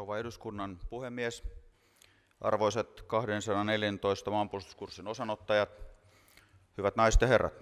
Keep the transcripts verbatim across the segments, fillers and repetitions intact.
rouva eduskunnan puhemies, arvoisat kaksisataaneljätoista maanpuolustuskurssin osanottajat, hyvät naiset ja herrat.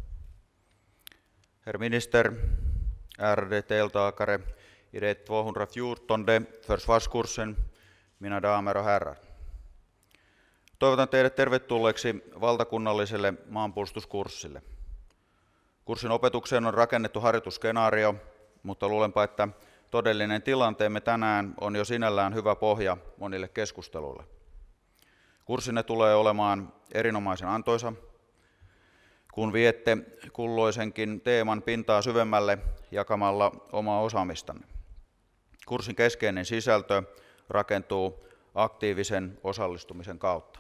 Herr minister, ärade deltagare i det tvåhundrafjortonde försvarskursen, mina damer och herrar. Toivotan teidät tervetulleeksi valtakunnalliselle maanpuolustuskurssille. Kurssin opetukseen on rakennettu harjoitusskenaario, mutta luulenpa, että todellinen tilanteemme tänään on jo sinällään hyvä pohja monille keskusteluille. Kurssinne tulee olemaan erinomaisen antoisa, kun viette kulloisenkin teeman pintaa syvemmälle jakamalla omaa osaamistanne. Kurssin keskeinen sisältö rakentuu aktiivisen osallistumisen kautta.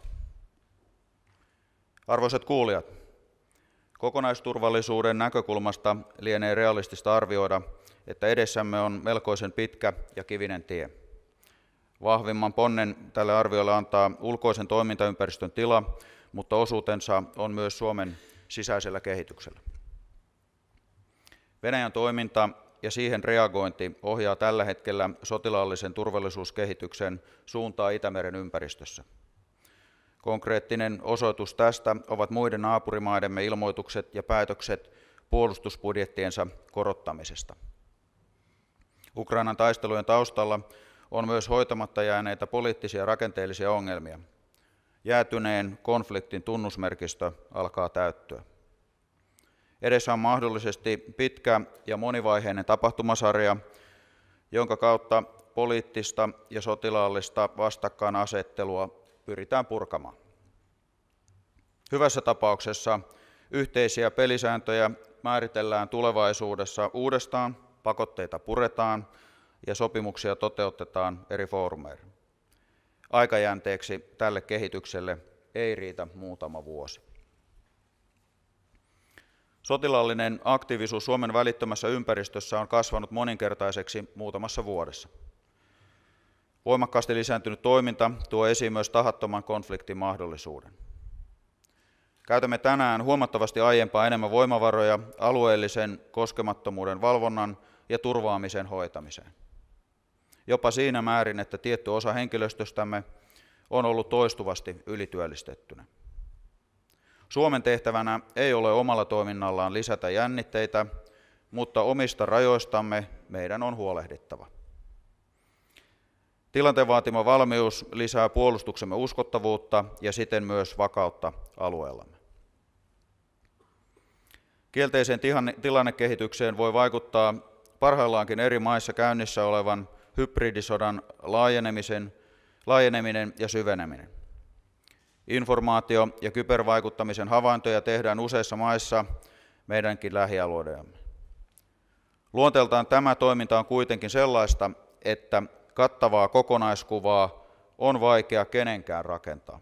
Arvoisat kuulijat, kokonaisturvallisuuden näkökulmasta lienee realistista arvioida, että edessämme on melkoisen pitkä ja kivinen tie. Vahvimman ponnen tälle arviolle antaa ulkoisen toimintaympäristön tila, mutta osuutensa on myös Suomen sisäisellä kehityksellä. Venäjän toiminta ja siihen reagointi ohjaa tällä hetkellä sotilaallisen turvallisuuskehityksen suuntaa Itämeren ympäristössä. Konkreettinen osoitus tästä ovat muiden naapurimaidemme ilmoitukset ja päätökset puolustusbudjettiensa korottamisesta. Ukrainan taistelujen taustalla on myös hoitamatta jääneitä poliittisia ja rakenteellisia ongelmia. Jäätyneen konfliktin tunnusmerkistö alkaa täyttyä. Edessä on mahdollisesti pitkä ja monivaiheinen tapahtumasarja, jonka kautta poliittista ja sotilaallista vastakkainasettelua pyritään purkamaan. Hyvässä tapauksessa yhteisiä pelisääntöjä määritellään tulevaisuudessa uudestaan, pakotteita puretaan ja sopimuksia toteutetaan eri foorumeilla. Aikajänteeksi tälle kehitykselle ei riitä muutama vuosi. Sotilaallinen aktiivisuus Suomen välittömässä ympäristössä on kasvanut moninkertaiseksi muutamassa vuodessa. Voimakkaasti lisääntynyt toiminta tuo esiin myös tahattoman konfliktin mahdollisuuden. Käytämme tänään huomattavasti aiempaa enemmän voimavaroja alueellisen koskemattomuuden valvonnan ja turvaamisen hoitamiseen. Jopa siinä määrin, että tietty osa henkilöstöstämme on ollut toistuvasti ylityöllistettynä. Suomen tehtävänä ei ole omalla toiminnallaan lisätä jännitteitä, mutta omista rajoistamme meidän on huolehdittava. Tilanteen vaatima valmius lisää puolustuksemme uskottavuutta ja siten myös vakautta alueellamme. Kielteiseen tilannekehitykseen voi vaikuttaa parhaillaankin eri maissa käynnissä olevan hybridisodan laajenemisen, laajeneminen ja syveneminen. Informaatio- ja kybervaikuttamisen havaintoja tehdään useissa maissa meidänkin lähialueillamme. Luonteeltaan tämä toiminta on kuitenkin sellaista, että kattavaa kokonaiskuvaa on vaikea kenenkään rakentaa.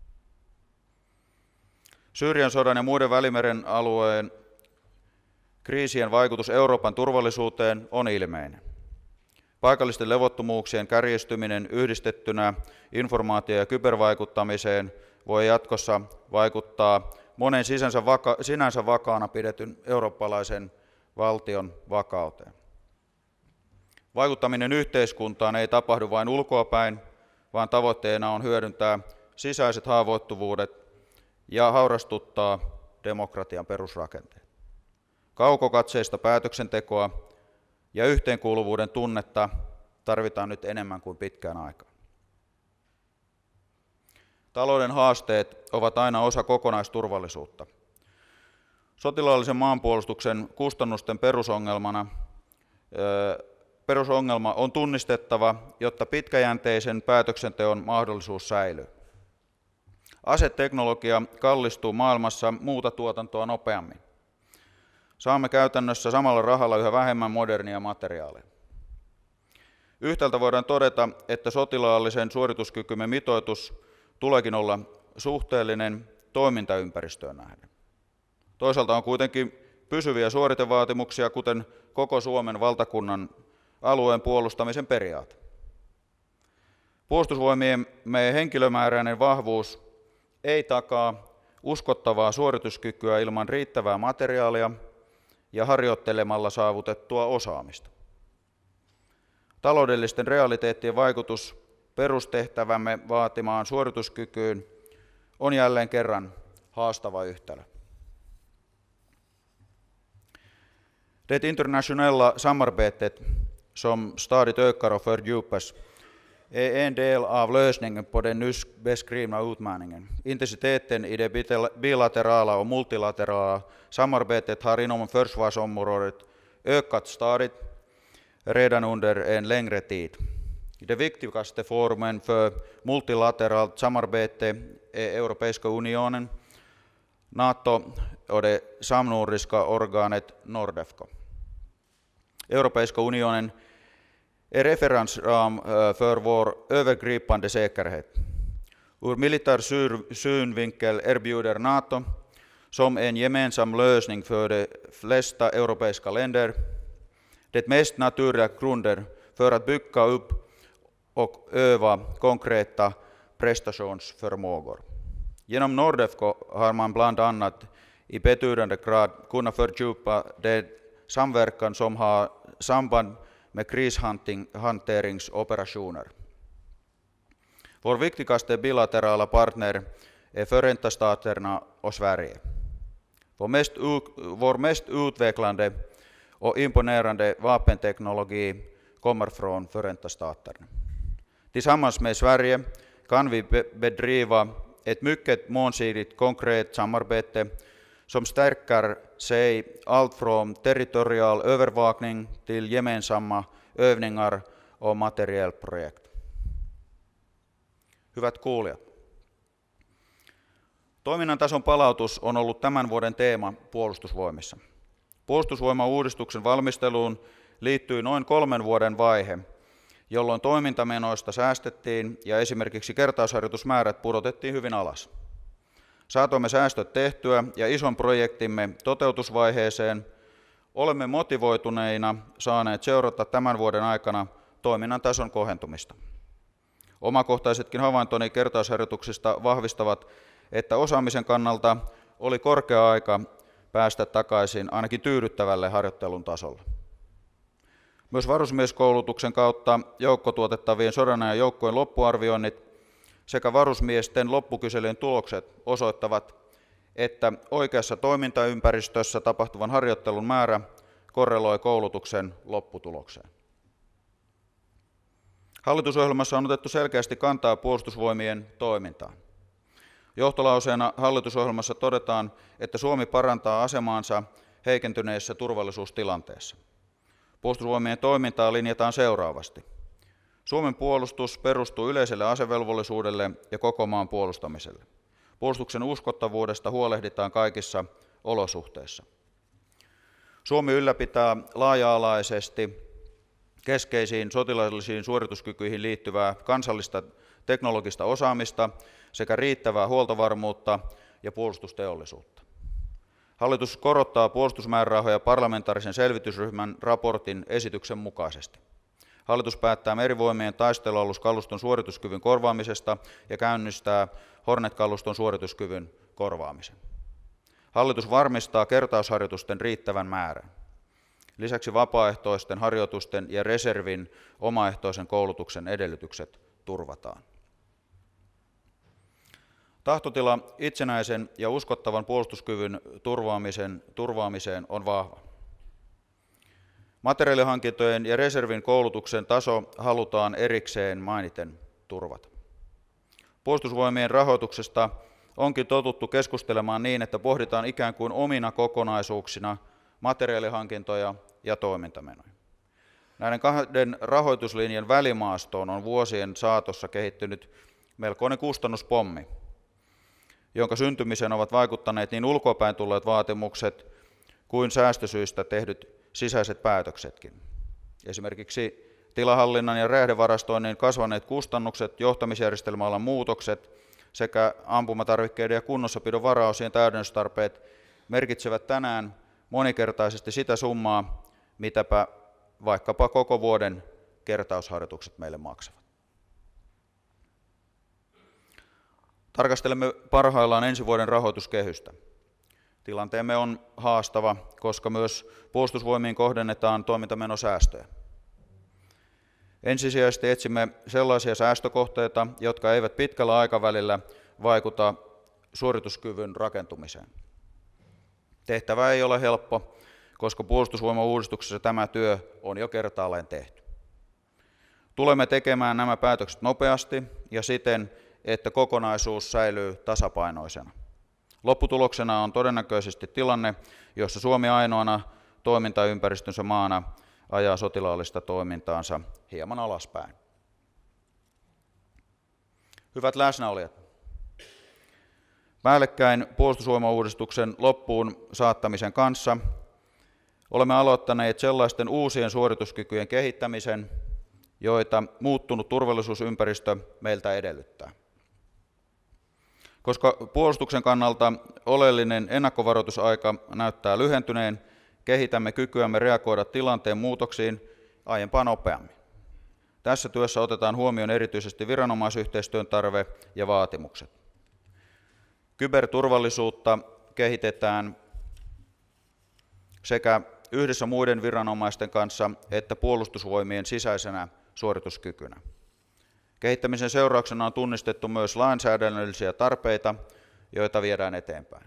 Syyrian sodan ja muiden Välimeren alueen kriisien vaikutus Euroopan turvallisuuteen on ilmeinen. Paikallisten levottomuuksien kärjistyminen yhdistettynä informaatio- ja kybervaikuttamiseen voi jatkossa vaikuttaa monen sisänsä vaka- sinänsä vakaana pidetyn eurooppalaisen valtion vakauteen. Vaikuttaminen yhteiskuntaan ei tapahdu vain ulkoapäin, vaan tavoitteena on hyödyntää sisäiset haavoittuvuudet ja haurastuttaa demokratian perusrakenteet. Kaukokatseista päätöksentekoa ja yhteenkuuluvuuden tunnetta tarvitaan nyt enemmän kuin pitkään aikaan. Talouden haasteet ovat aina osa kokonaisturvallisuutta. Sotilaallisen maanpuolustuksen kustannusten perusongelmana, perusongelma on tunnistettava, jotta pitkäjänteisen päätöksenteon mahdollisuus säilyy. Aseteknologia kallistuu maailmassa muuta tuotantoa nopeammin. Saamme käytännössä samalla rahalla yhä vähemmän modernia materiaaleja. Yhtäältä voidaan todeta, että sotilaallisen suorituskykymme mitoitus tuleekin olla suhteellinen toimintaympäristöön nähden. Toisaalta on kuitenkin pysyviä suoritevaatimuksia, kuten koko Suomen valtakunnan alueen puolustamisen periaate. Puolustusvoimiemme henkilömääräinen vahvuus ei takaa uskottavaa suorituskykyä ilman riittävää materiaalia ja harjoittelemalla saavutettua osaamista. Taloudellisten realiteettien vaikutus perustehtävämme vaatimaan suorituskykyyn on jälleen kerran haastava yhtälö. Det internationella samarbetet som stadigt ökar och fördjupas är en del av lösningen på den nyss beskrivna utmaningen. Intensiteten i det bilaterala och multilaterala samarbetet har inom försvarsområdet ökat stadigt redan under en längre tid. Det viktigaste forumen för multilateralt samarbete är Europeiska unionen, NATO och det samnordiska organet Nordefco. Europeiska unionen är referensram för vår övergripande säkerhet. Ur militär synvinkel erbjuder NATO som en gemensam lösning för de flesta europeiska länder det mest naturliga grunder för att bygga upp och öva konkreta prestationsförmågor. Genom Nordefco har man bland annat i betydande grad kunnat fördjupa det samverkan som har samband med krishanteringsoperationer. Vår viktigaste bilaterala partner är Förenta staterna och Sverige. Vår mest, vår mest utvecklande och imponerande vapenteknologi kommer från Förenta staterna. Tillsammans med Sverige kan vi bedriva ett mycket mångsidigt konkret samarbete som stärker sig allt från territorial övervakning till gemensamma övningar och materielprojekt. Hyvät kuulijat, toiminnan tason palautus on ollut tämän vuoden teema Puolustusvoimissa. Puolustusvoimauudistuksen valmisteluun liittyi noin kolmen vuoden vaihe, jolloin toimintamenoista säästettiin ja esimerkiksi kertausharjoitusmäärät pudotettiin hyvin alas. Saatoimme säästöt tehtyä ja ison projektimme toteutusvaiheeseen olemme motivoituneina saaneet seurata tämän vuoden aikana toiminnan tason kohentumista. Omakohtaisetkin havaintoni kertausharjoituksista vahvistavat, että osaamisen kannalta oli korkea aika päästä takaisin ainakin tyydyttävälle harjoittelun tasolle. Myös varusmieskoulutuksen kautta joukkotuotettavien sodanajan joukkojen loppuarvioinnit sekä varusmiesten loppukyselyjen tulokset osoittavat, että oikeassa toimintaympäristössä tapahtuvan harjoittelun määrä korreloi koulutuksen lopputulokseen. Hallitusohjelmassa on otettu selkeästi kantaa Puolustusvoimien toimintaan. Johtolauseena hallitusohjelmassa todetaan, että Suomi parantaa asemaansa heikentyneessä turvallisuustilanteessa. Puolustusvoimien toimintaa linjataan seuraavasti. Suomen puolustus perustuu yleiselle asevelvollisuudelle ja koko maan puolustamiselle. Puolustuksen uskottavuudesta huolehditaan kaikissa olosuhteissa. Suomi ylläpitää laaja-alaisesti keskeisiin sotilaallisiin suorituskykyihin liittyvää kansallista teknologista osaamista sekä riittävää huoltovarmuutta ja puolustusteollisuutta. Hallitus korottaa puolustusmäärärahoja parlamentaarisen selvitysryhmän raportin esityksen mukaisesti. Hallitus päättää merivoimien taistelualuskaluston suorituskyvyn korvaamisesta ja käynnistää Hornet-kaluston suorituskyvyn korvaamisen. Hallitus varmistaa kertausharjoitusten riittävän määrän. Lisäksi vapaaehtoisten harjoitusten ja reservin omaehtoisen koulutuksen edellytykset turvataan. Tahtotila itsenäisen ja uskottavan puolustuskyvyn turvaamisen, turvaamiseen on vahva. Materiaalihankintojen ja reservin koulutuksen taso halutaan erikseen mainiten turvata. Puolustusvoimien rahoituksesta onkin totuttu keskustelemaan niin, että pohditaan ikään kuin omina kokonaisuuksina materiaalihankintoja ja toimintamenoja. Näiden kahden rahoituslinjan välimaastoon on vuosien saatossa kehittynyt melkoinen kustannuspommi, jonka syntymiseen ovat vaikuttaneet niin ulkopäin tulleet vaatimukset kuin säästösyistä tehdyt sisäiset päätöksetkin. Esimerkiksi tilahallinnan ja räjähdevarastoinnin kasvaneet kustannukset, johtamisjärjestelmäalan muutokset sekä ampumatarvikkeiden ja kunnossapidon varaosien täydennystarpeet merkitsevät tänään monikertaisesti sitä summaa, mitäpä vaikkapa koko vuoden kertausharjoitukset meille maksavat. Tarkastelemme parhaillaan ensi vuoden rahoituskehystä. Tilanteemme on haastava, koska myös Puolustusvoimiin kohdennetaan toimintamenosäästöjä. Ensisijaisesti etsimme sellaisia säästökohteita, jotka eivät pitkällä aikavälillä vaikuta suorituskyvyn rakentumiseen. Tehtävä ei ole helppo, koska puolustusvoimauudistuksessa tämä työ on jo kertaalleen tehty. Tulemme tekemään nämä päätökset nopeasti ja siten, että kokonaisuus säilyy tasapainoisena. Lopputuloksena on todennäköisesti tilanne, jossa Suomi ainoana toimintaympäristönsä maana ajaa sotilaallista toimintaansa hieman alaspäin. Hyvät läsnäolijat, päällekkäin puolustusvoimauudistuksen loppuun saattamisen kanssa olemme aloittaneet sellaisten uusien suorituskykyjen kehittämisen, joita muuttunut turvallisuusympäristö meiltä edellyttää. Koska puolustuksen kannalta oleellinen ennakkovaroitusaika näyttää lyhentyneen, kehitämme kykyämme reagoida tilanteen muutoksiin aiempaa nopeammin. Tässä työssä otetaan huomioon erityisesti viranomaisyhteistyön tarve ja vaatimukset. Kyberturvallisuutta kehitetään sekä yhdessä muiden viranomaisten kanssa että puolustusvoimien sisäisenä suorituskykynä. Kehittämisen seurauksena on tunnistettu myös lainsäädännöllisiä tarpeita, joita viedään eteenpäin.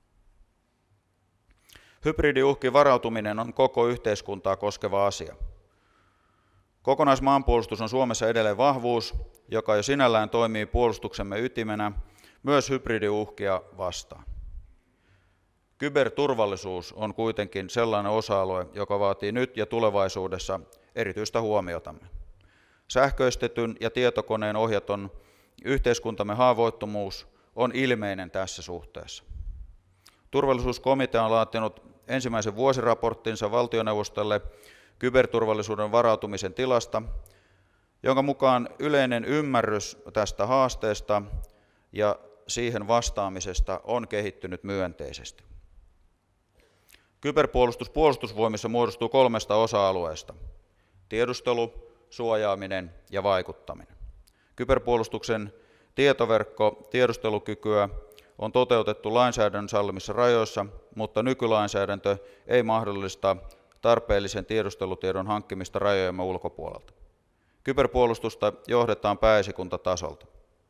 Hybridiuhkiin varautuminen on koko yhteiskuntaa koskeva asia. Kokonaismaanpuolustus on Suomessa edelleen vahvuus, joka jo sinällään toimii puolustuksemme ytimenä myös hybridiuhkia vastaan. Kyberturvallisuus on kuitenkin sellainen osa-alue, joka vaatii nyt ja tulevaisuudessa erityistä huomiotamme. Sähköistetyn ja tietokoneen ohjaton yhteiskuntamme haavoittuvuus on ilmeinen tässä suhteessa. Turvallisuuskomitea on laatinut ensimmäisen vuosiraporttinsa valtioneuvostolle kyberturvallisuuden varautumisen tilasta, jonka mukaan yleinen ymmärrys tästä haasteesta ja siihen vastaamisesta on kehittynyt myönteisesti. Kyberpuolustus puolustusvoimissa muodostuu kolmesta osa-alueesta: tiedustelu, suojaaminen ja vaikuttaminen. Kyberpuolustuksen tietoverkko tiedustelukykyä on toteutettu lainsäädännön sallimissa rajoissa, mutta nykylainsäädäntö ei mahdollista tarpeellisen tiedustelutiedon hankkimista rajojemme ulkopuolelta. Kyberpuolustusta johdetaan pääesikuntatasolta.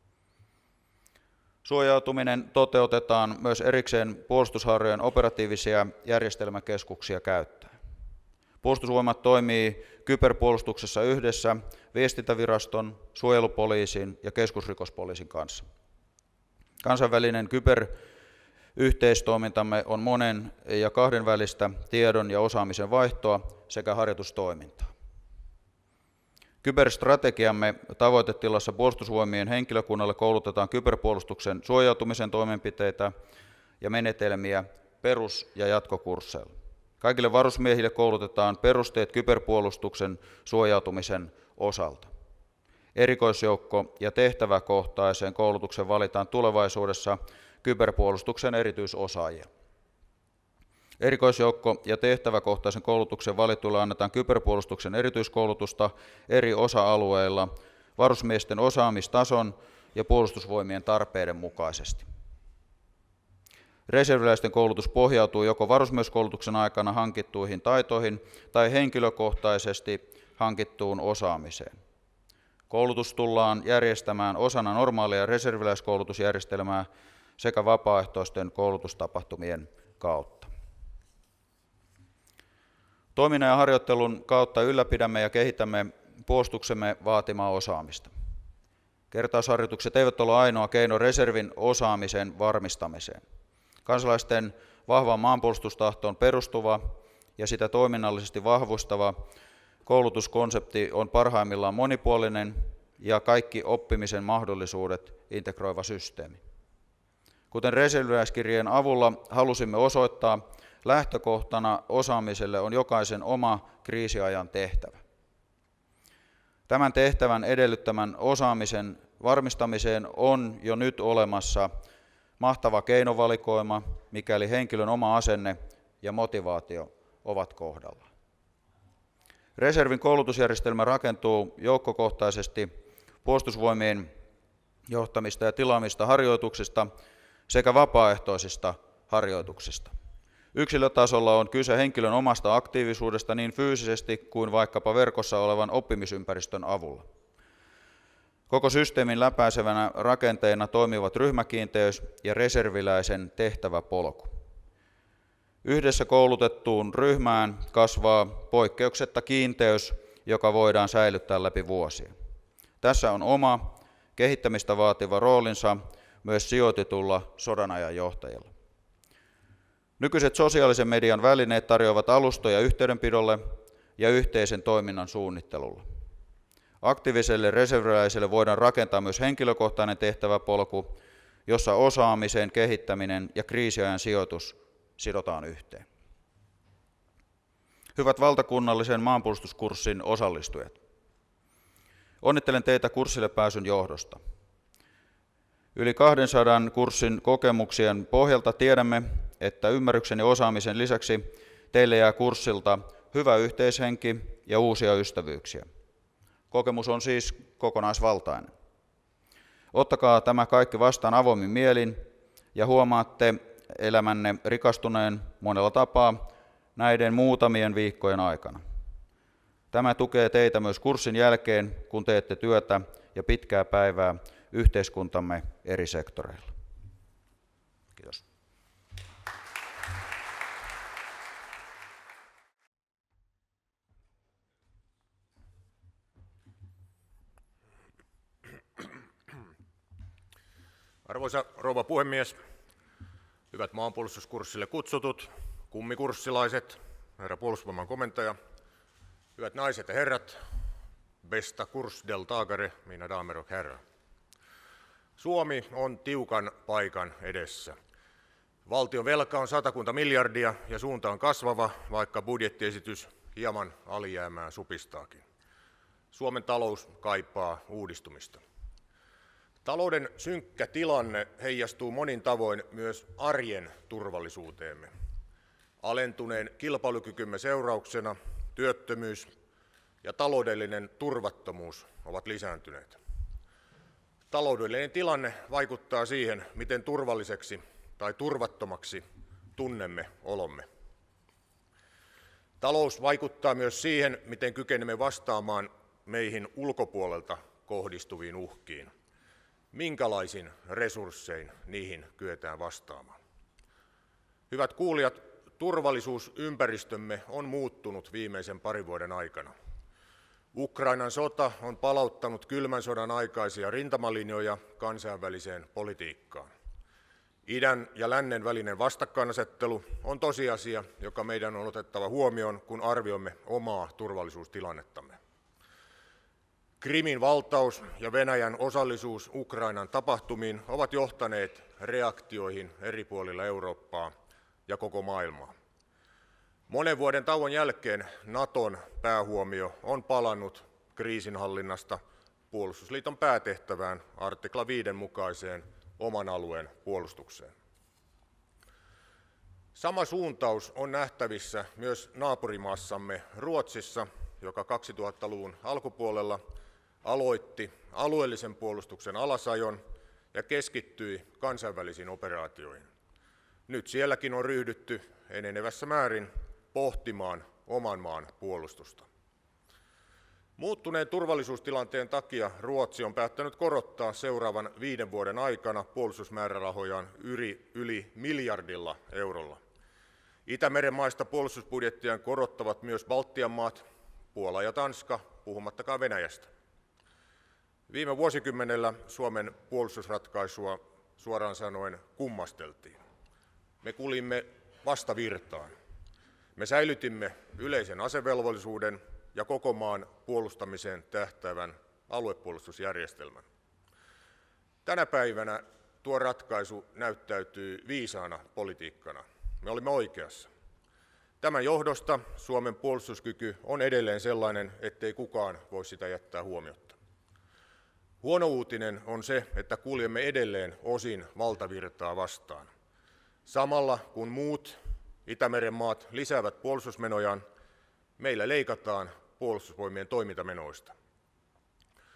Suojautuminen toteutetaan myös erikseen puolustushaarojen operatiivisia järjestelmäkeskuksia käyttäen. Puolustusvoimat toimii kyberpuolustuksessa yhdessä Viestintäviraston, suojelupoliisin ja keskusrikospoliisin kanssa. Kansainvälinen kyberyhteistoimintamme on monen- ja kahdenvälistä tiedon ja osaamisen vaihtoa sekä harjoitustoimintaa. Kyberstrategiamme tavoitetilassa puolustusvoimien henkilökunnalle koulutetaan kyberpuolustuksen suojautumisen toimenpiteitä ja menetelmiä perus- ja jatkokursseilla. Kaikille varusmiehille koulutetaan perusteet kyberpuolustuksen suojautumisen osalta. Erikoisjoukko- ja tehtäväkohtaiseen koulutuksen valitaan tulevaisuudessa kyberpuolustuksen erityisosaajia. Erikoisjoukko- ja tehtäväkohtaisen koulutuksen valituille annetaan kyberpuolustuksen erityiskoulutusta eri osa-alueilla varusmiesten osaamistason ja puolustusvoimien tarpeiden mukaisesti. Reserviläisten koulutus pohjautuu joko varusmieskoulutuksen aikana hankittuihin taitoihin tai henkilökohtaisesti hankittuun osaamiseen. Koulutus tullaan järjestämään osana normaalia reserviläiskoulutusjärjestelmää sekä vapaaehtoisten koulutustapahtumien kautta. Toiminnan ja harjoittelun kautta ylläpidämme ja kehitämme puolustuksemme vaatimaa osaamista. Kertausharjoitukset eivät ole ainoa keino reservin osaamisen varmistamiseen. Kansalaisten vahvaan maanpuolustustahtoon perustuva ja sitä toiminnallisesti vahvistava koulutuskonsepti on parhaimmillaan monipuolinen ja kaikki oppimisen mahdollisuudet integroiva systeemi. Kuten reserviläiskirjeen avulla halusimme osoittaa, lähtökohtana osaamiselle on jokaisen oma kriisiajan tehtävä. Tämän tehtävän edellyttämän osaamisen varmistamiseen on jo nyt olemassa mahtava keinovalikoima, mikäli henkilön oma asenne ja motivaatio ovat kohdallaan. Reservin koulutusjärjestelmä rakentuu joukkokohtaisesti puolustusvoimien johtamista ja tilaamista harjoituksista sekä vapaaehtoisista harjoituksista. Yksilötasolla on kyse henkilön omasta aktiivisuudesta niin fyysisesti kuin vaikkapa verkossa olevan oppimisympäristön avulla. Koko systeemin läpäisevänä rakenteena toimivat ryhmäkiinteys ja reserviläisen tehtäväpolku. Yhdessä koulutettuun ryhmään kasvaa poikkeuksetta kiinteys, joka voidaan säilyttää läpi vuosia. Tässä on oma, kehittämistä vaativa roolinsa myös sijoitetulla sodanajan johtajalla. Nykyiset sosiaalisen median välineet tarjoavat alustoja yhteydenpidolle ja yhteisen toiminnan suunnittelulle. Aktiiviselle reserviläiselle voidaan rakentaa myös henkilökohtainen tehtäväpolku, jossa osaamisen kehittäminen ja kriisiajan sijoitus sidotaan yhteen. Hyvät valtakunnallisen maanpuolustuskurssin osallistujat, onnittelen teitä kurssille pääsyn johdosta. Yli kahdensadan kurssin kokemuksien pohjalta tiedämme, että ymmärryksen ja osaamisen lisäksi teille jää kurssilta hyvä yhteishenki ja uusia ystävyyksiä. Kokemus on siis kokonaisvaltainen. Ottakaa tämä kaikki vastaan avoimin mielin ja huomaatte elämänne rikastuneen monella tapaa näiden muutamien viikkojen aikana. Tämä tukee teitä myös kurssin jälkeen, kun teette työtä ja pitkää päivää yhteiskuntamme eri sektoreilla. Kiitos. Arvoisa rouva puhemies, hyvät maanpuolustuskurssille kutsutut, kummikursilaiset, herra puolustusvoiman komentaja, hyvät naiset ja herrat, bästa kursdeltagare, mina damer och herrar. Suomi on tiukan paikan edessä. Valtion velka on satakunta miljardia ja suunta on kasvava, vaikka budjettiesitys hieman alijäämää supistaakin. Suomen talous kaipaa uudistumista. Talouden synkkä tilanne heijastuu monin tavoin myös arjen turvallisuuteemme. Alentuneen kilpailukykymme seurauksena työttömyys ja taloudellinen turvattomuus ovat lisääntyneet. Taloudellinen tilanne vaikuttaa siihen, miten turvalliseksi tai turvattomaksi tunnemme olomme. Talous vaikuttaa myös siihen, miten kykenemme vastaamaan meihin ulkopuolelta kohdistuviin uhkiin. Minkälaisin resurssein niihin kyetään vastaamaan? Hyvät kuulijat, turvallisuusympäristömme on muuttunut viimeisen parin vuoden aikana. Ukrainan sota on palauttanut kylmän sodan aikaisia rintamalinjoja kansainväliseen politiikkaan. Idän ja lännen välinen vastakkainasettelu on tosiasia, joka meidän on otettava huomioon, kun arvioimme omaa turvallisuustilannettamme. Krimin valtaus ja Venäjän osallisuus Ukrainan tapahtumiin ovat johtaneet reaktioihin eri puolilla Eurooppaa ja koko maailmaa. Monen vuoden tauon jälkeen Naton päähuomio on palannut kriisinhallinnasta puolustusliiton päätehtävään artikla viiden mukaiseen oman alueen puolustukseen. Sama suuntaus on nähtävissä myös naapurimaassamme Ruotsissa, joka kaksituhattaluvun alkupuolella aloitti alueellisen puolustuksen alasajon ja keskittyi kansainvälisiin operaatioihin. Nyt sielläkin on ryhdytty enenevässä määrin pohtimaan oman maan puolustusta. Muuttuneen turvallisuustilanteen takia Ruotsi on päättänyt korottaa seuraavan viiden vuoden aikana puolustusmäärärahojaan yli, yli miljardilla eurolla. Itämeren maista puolustusbudjettiaan korottavat myös Baltian maat, Puola ja Tanska, puhumattakaan Venäjästä. Viime vuosikymmenellä Suomen puolustusratkaisua suoraan sanoen kummasteltiin. Me kulimme vastavirtaan. Me säilytimme yleisen asevelvollisuuden ja koko maan puolustamiseen tähtäävän aluepuolustusjärjestelmän. Tänä päivänä tuo ratkaisu näyttäytyy viisaana politiikkana. Me olimme oikeassa. Tämän johdosta Suomen puolustuskyky on edelleen sellainen, ettei kukaan voi sitä jättää huomiotta. Huono uutinen on se, että kuljemme edelleen osin valtavirtaa vastaan. Samalla kun muut Itämeren maat lisäävät puolustusmenojaan, meillä leikataan puolustusvoimien toimintamenoista.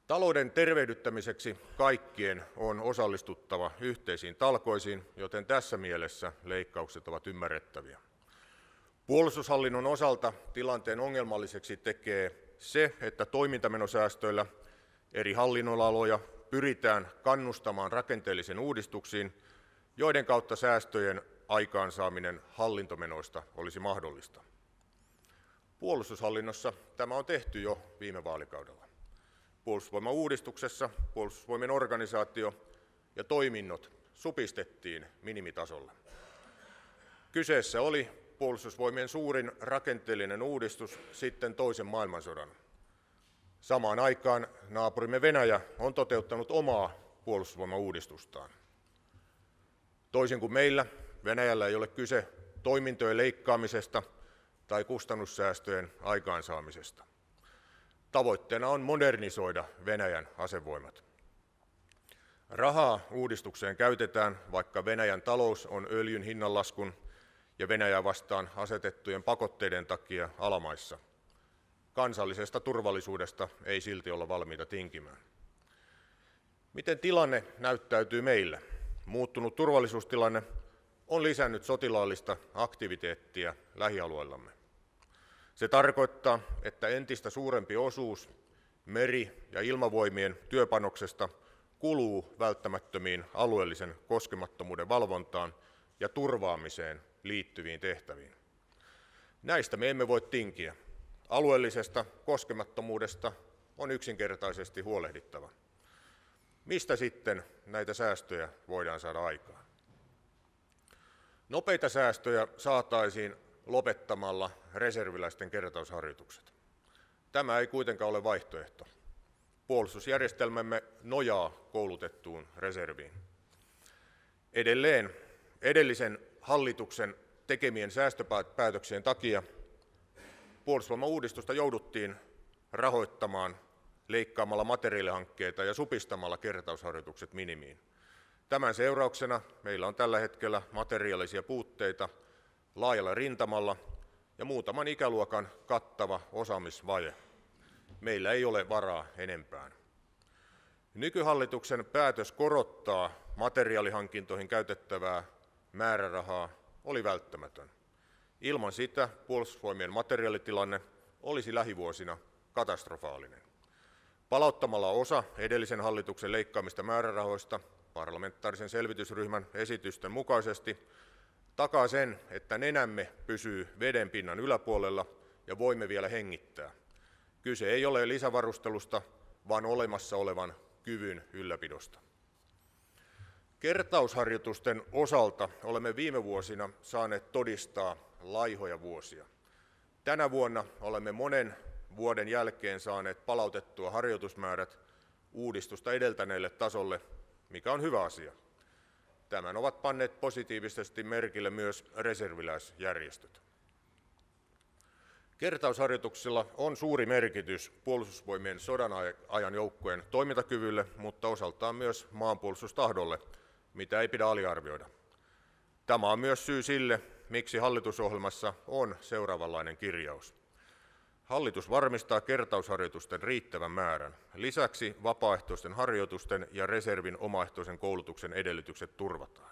Talouden tervehdyttämiseksi kaikkien on osallistuttava yhteisiin talkoisiin, joten tässä mielessä leikkaukset ovat ymmärrettäviä. Puolustushallinnon osalta tilanteen ongelmalliseksi tekee se, että toimintamenosäästöillä eri hallinnonaloja pyritään kannustamaan rakenteellisiin uudistuksiin, joiden kautta säästöjen aikaansaaminen hallintomenoista olisi mahdollista. Puolustushallinnossa tämä on tehty jo viime vaalikaudella. Puolustusvoimauudistuksessa puolustusvoimien organisaatio ja toiminnot supistettiin minimitasolle. Kyseessä oli puolustusvoimien suurin rakenteellinen uudistus sitten toisen maailmansodan. Samaan aikaan naapurimme Venäjä on toteuttanut omaa puolustusvoimauudistustaan. Toisin kuin meillä, Venäjällä ei ole kyse toimintojen leikkaamisesta tai kustannussäästöjen aikaansaamisesta. Tavoitteena on modernisoida Venäjän asevoimat. Rahaa uudistukseen käytetään, vaikka Venäjän talous on öljyn hinnanlaskun ja Venäjää vastaan asetettujen pakotteiden takia alamaissa. Kansallisesta turvallisuudesta ei silti olla valmiita tinkimään. Miten tilanne näyttäytyy meillä? Muuttunut turvallisuustilanne on lisännyt sotilaallista aktiviteettia lähialueillamme. Se tarkoittaa, että entistä suurempi osuus meri- ja ilmavoimien työpanoksesta kuluu välttämättömiin alueellisen koskemattomuuden valvontaan ja turvaamiseen liittyviin tehtäviin. Näistä me emme voi tinkiä. Alueellisesta koskemattomuudesta on yksinkertaisesti huolehdittava. Mistä sitten näitä säästöjä voidaan saada aikaan? Nopeita säästöjä saataisiin lopettamalla reserviläisten kertausharjoitukset. Tämä ei kuitenkaan ole vaihtoehto. Puolustusjärjestelmämme nojaa koulutettuun reserviin. Edelleen edellisen hallituksen tekemien säästöpäätöksien takia puolustusvoimauudistusta jouduttiin rahoittamaan leikkaamalla materiaalihankkeita ja supistamalla kertausharjoitukset minimiin. Tämän seurauksena meillä on tällä hetkellä materiaalisia puutteita laajalla rintamalla ja muutaman ikäluokan kattava osaamisvaje. Meillä ei ole varaa enempään. Nykyhallituksen päätös korottaa materiaalihankintoihin käytettävää määrärahaa oli välttämätön. Ilman sitä puolustusvoimien materiaalitilanne olisi lähivuosina katastrofaalinen. Palauttamalla osa edellisen hallituksen leikkaamista määrärahoista parlamentaarisen selvitysryhmän esitysten mukaisesti takaa sen, että nenämme pysyy veden pinnan yläpuolella ja voimme vielä hengittää. Kyse ei ole lisävarustelusta, vaan olemassa olevan kyvyn ylläpidosta. Kertausharjoitusten osalta olemme viime vuosina saaneet todistaa laihoja vuosia. Tänä vuonna olemme monen vuoden jälkeen saaneet palautettua harjoitusmäärät uudistusta edeltäneelle tasolle, mikä on hyvä asia. Tämän ovat panneet positiivisesti merkille myös reserviläisjärjestöt. Kertausharjoituksilla on suuri merkitys puolustusvoimien sodan ajan joukkojen toimintakyvylle, mutta osaltaan myös maanpuolustustahdolle, mitä ei pidä aliarvioida. Tämä on myös syy sille, miksi hallitusohjelmassa on seuraavanlainen kirjaus. Hallitus varmistaa kertausharjoitusten riittävän määrän. Lisäksi vapaaehtoisten harjoitusten ja reservin omaehtoisen koulutuksen edellytykset turvataan.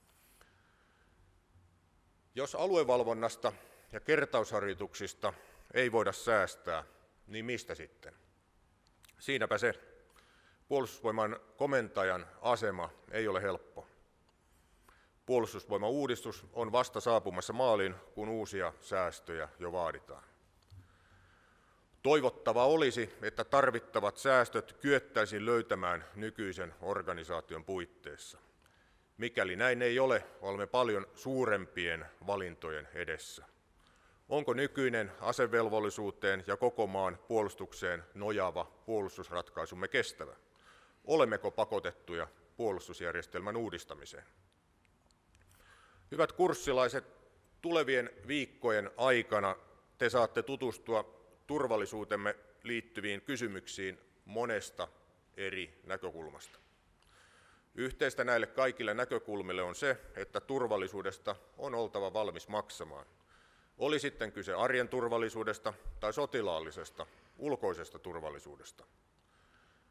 Jos aluevalvonnasta ja kertausharjoituksista ei voida säästää, niin mistä sitten? Siinäpä se. Puolustusvoiman komentajan asema ei ole helppo. Puolustusvoimauudistus on vasta saapumassa maaliin, kun uusia säästöjä jo vaaditaan. Toivottavaa olisi, että tarvittavat säästöt kyettäisiin löytämään nykyisen organisaation puitteissa. Mikäli näin ei ole, olemme paljon suurempien valintojen edessä. Onko nykyinen asevelvollisuuteen ja koko maan puolustukseen nojaava puolustusratkaisumme kestävä? Olemmeko pakotettuja puolustusjärjestelmän uudistamiseen? Hyvät kurssilaiset, tulevien viikkojen aikana te saatte tutustua turvallisuutemme liittyviin kysymyksiin monesta eri näkökulmasta. Yhteistä näille kaikille näkökulmille on se, että turvallisuudesta on oltava valmis maksamaan. Oli sitten kyse arjen turvallisuudesta tai sotilaallisesta, ulkoisesta turvallisuudesta.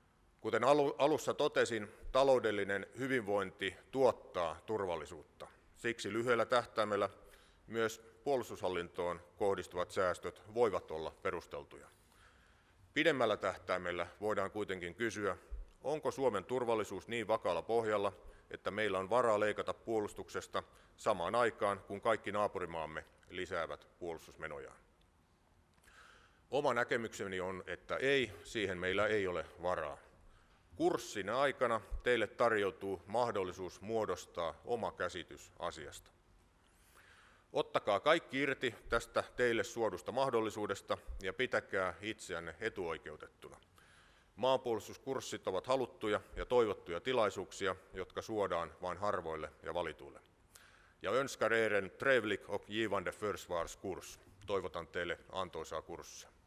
Kuten alussa totesin, taloudellinen hyvinvointi tuottaa turvallisuutta. Siksi lyhyellä tähtäimellä myös puolustushallintoon kohdistuvat säästöt voivat olla perusteltuja. Pidemmällä tähtäimellä voidaan kuitenkin kysyä, onko Suomen turvallisuus niin vakaalla pohjalla, että meillä on varaa leikata puolustuksesta samaan aikaan, kun kaikki naapurimaamme lisäävät puolustusmenojaan. Oma näkemykseni on, että ei, siihen meillä ei ole varaa. Kurssin aikana teille tarjoutuu mahdollisuus muodostaa oma käsitys asiasta. Ottakaa kaikki irti tästä teille suodusta mahdollisuudesta ja pitäkää itseänne etuoikeutettuna. Maanpuolustuskurssit ovat haluttuja ja toivottuja tilaisuuksia, jotka suodaan vain harvoille ja valituille. Ja önskar er en trevlig och givande försvarskurs. Toivotan teille antoisaa kurssia.